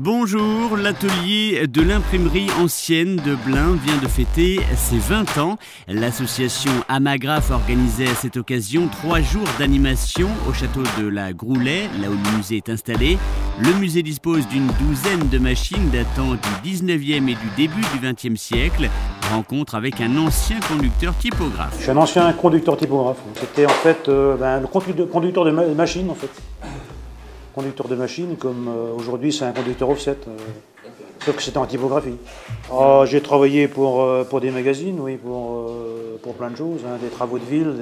Bonjour, l'atelier de l'imprimerie ancienne de Blain vient de fêter ses 20 ans. L'association Amagraph organisait à cette occasion 3 jours d'animation au château de la Groulet, là où le musée est installé. Le musée dispose d'une douzaine de machines datant du 19e et du début du 20e siècle. Rencontre avec un ancien conducteur typographe. Je suis un ancien conducteur typographe. C'était en fait le conducteur de machine en fait. Conducteur de machine, comme aujourd'hui c'est un conducteur offset, sauf que c'était en typographie. J'ai travaillé pour des magazines, oui, pour plein de choses, des travaux de ville.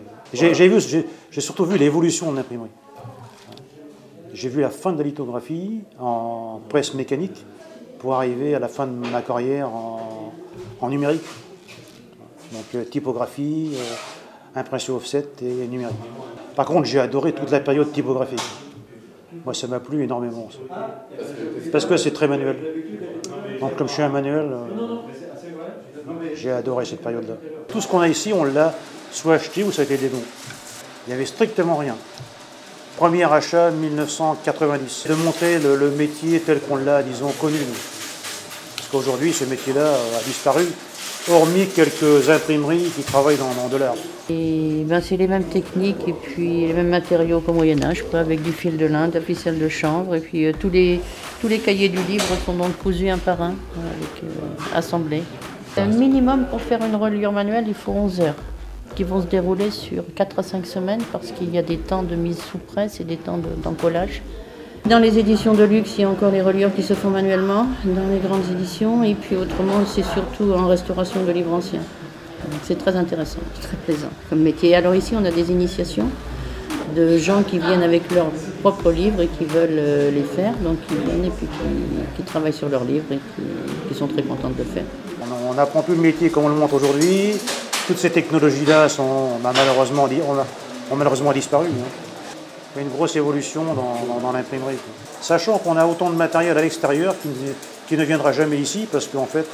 J'ai surtout vu l'évolution de l'imprimerie. J'ai vu la fin de la lithographie en presse mécanique pour arriver à la fin de ma carrière en numérique. Donc typographie, impression offset et numérique. Par contre, j'ai adoré toute la période typographique. Moi, ça m'a plu énormément. Parce que c'est très manuel. Donc, comme je suis un manuel, j'ai adoré cette période-là. Tout ce qu'on a ici, on l'a soit acheté ou ça a été des dons. Il n'y avait strictement rien. Premier achat 1990. De montrer le métier tel qu'on l'a, disons, connu. Parce qu'aujourd'hui, ce métier-là a disparu, hormis quelques imprimeries qui travaillent dans de l'art. Et c'est les mêmes techniques et puis les mêmes matériaux qu'au Moyen-Âge, avec du fil de lin, de la ficelle de chanvre. Et puis tous les cahiers du livre sont donc cousus un par un, assemblés. Un minimum pour faire une reliure manuelle, il faut 11 heures, qui vont se dérouler sur 4 à 5 semaines parce qu'il y a des temps de mise sous presse et des temps d'encollage. Dans les éditions de luxe, il y a encore les reliures qui se font manuellement, dans les grandes éditions, et puis autrement, c'est surtout en restauration de livres anciens. Donc c'est très intéressant, très plaisant comme métier. Alors ici, on a des initiations de gens qui viennent avec leurs propres livres et qui veulent les faire, donc ils viennent et puis qui travaillent sur leurs livres et qui sont très contents de le faire. On n'apprend plus le métier comme on le montre aujourd'hui. Toutes ces technologies-là ont malheureusement disparu. Il y a une grosse évolution dans l'imprimerie. Sachant qu'on a autant de matériel à l'extérieur qui ne viendra jamais ici parce qu'en fait,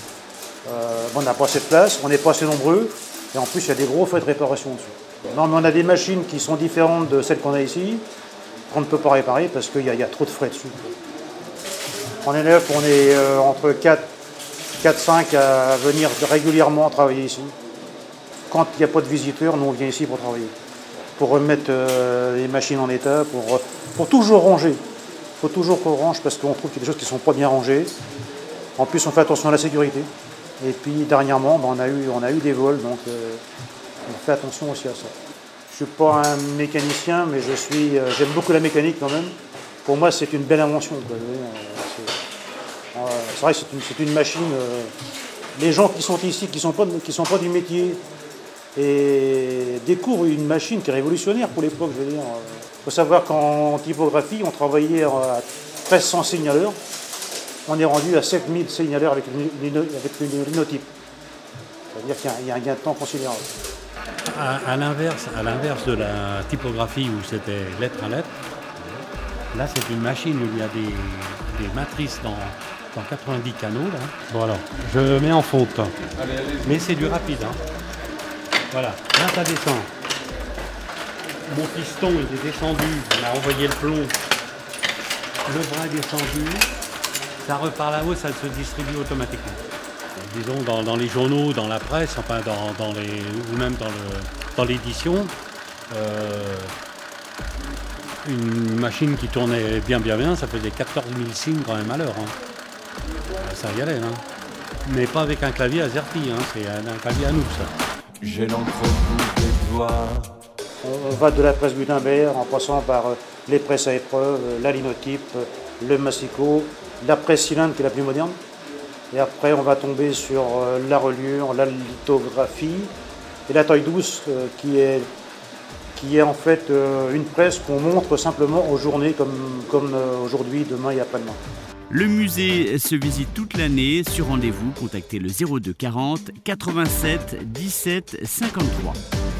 on n'a pas assez de place, on n'est pas assez nombreux et en plus il y a des gros frais de réparation dessus. Non, mais on a des machines qui sont différentes de celles qu'on a ici, qu'on ne peut pas réparer parce qu'il y a trop de frais dessus. On est entre 4-5 à venir régulièrement travailler ici. Quand il n'y a pas de visiteurs, nous on vient ici pour travailler. Pour remettre les machines en état, pour toujours ranger. Il faut toujours qu'on range parce qu'on trouve qu'il y a des choses qui ne sont pas bien rangées. En plus, on fait attention à la sécurité. Et puis, dernièrement, on a eu des vols, donc on fait attention aussi à ça. Je ne suis pas un mécanicien, mais j'aime beaucoup la mécanique quand même. Pour moi, c'est une belle invention. C'est vrai que c'est une machine. Les gens qui sont ici, qui sont pas du métier, et découvre une machine qui est révolutionnaire pour l'époque, je veux dire. Il faut savoir qu'en typographie, on travaillait à 1300 signes à l'heure. On est rendu à 7000 signes à l'heure avec le linotype. C'est-à-dire qu'il y a un gain de temps considérable. À l'inverse de la typographie où c'était lettre à lettre, là c'est une machine où il y a des matrices dans 90 canaux. Là. Voilà, je mets en fonte. Mais c'est du rapide. Voilà, là ça descend. Mon piston il est descendu, on a envoyé le plomb. Le bras est descendu, ça repart là-haut, ça se distribue automatiquement. Disons dans les journaux, dans la presse, enfin ou même dans l'édition, une machine qui tournait bien, ça faisait 14 000 signes quand même à l'heure. Ça y allait, mais pas avec un clavier AZERTY, c'est un clavier à nous ça. J'ai l'encre au bout des doigts. On va de la presse Gutenberg en passant par les presses à épreuve, la linotype, le massicot, la presse cylindre qui est la plus moderne. Et après on va tomber sur la reliure, la lithographie et la taille douce qui est en fait une presse qu'on montre simplement aux journées comme aujourd'hui, demain et après-demain. Le musée se visite toute l'année. Sur rendez-vous, contactez le 02 40 87 17 53.